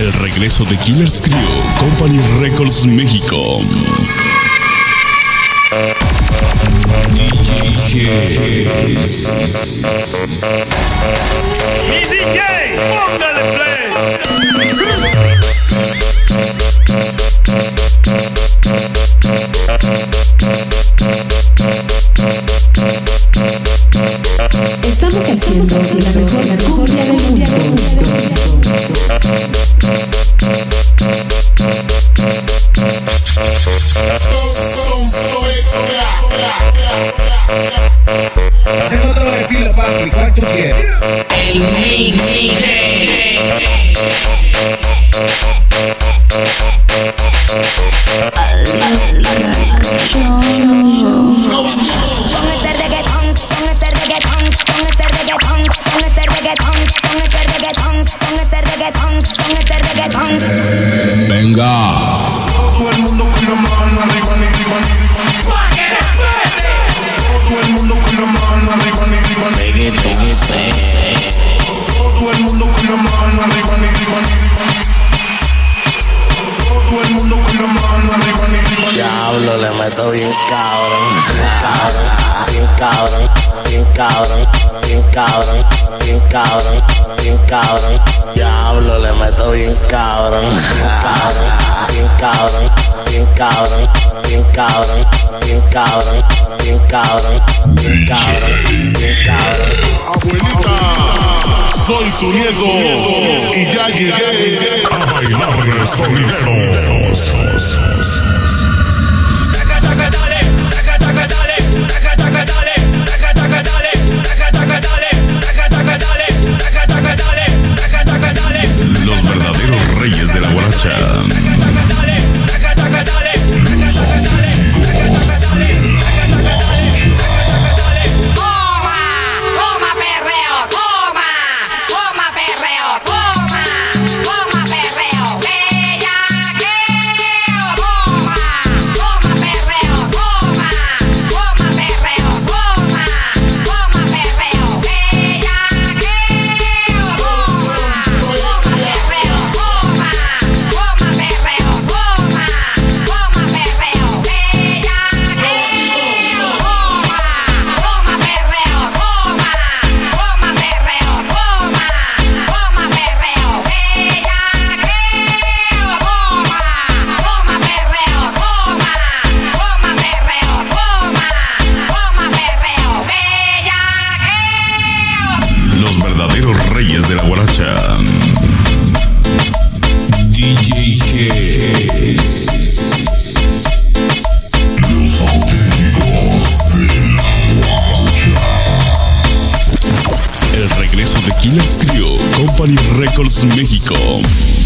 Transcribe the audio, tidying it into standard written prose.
El regreso de Killers Crew, Company Records México. JESS. ¡Mi DJ! ¡Póngale play! Estamos haciendo la mejor cumbia del mundo. Tengo otro estilo, papi, ¿cuál tú quieres? El mix. Venga. Todo el mundo con la mano arriba, todo el mundo con la mano arriba, todo el mundo con la mano arriba, todo el mundo con la mano arriba. Diablo, le meto bien cabrón, bien cabrón, bien cabrón, bien cabrón, bien cabrón, bien cabrón. Diablo, le meto bien cabrón, bien cabrón, bien cabrón, bien cabrón, bien cabrón, bien cabrón, bien cabrón, bien cabrón. Abuelita, soy tu nieto y ya llegué a bailarle sonideros. Los verdaderos reyes de la guaracha. Los verdaderos reyes de la guaracha. DJ JESS. Los auténticos de la guaracha. El regreso de Killers Crew, Company Records México.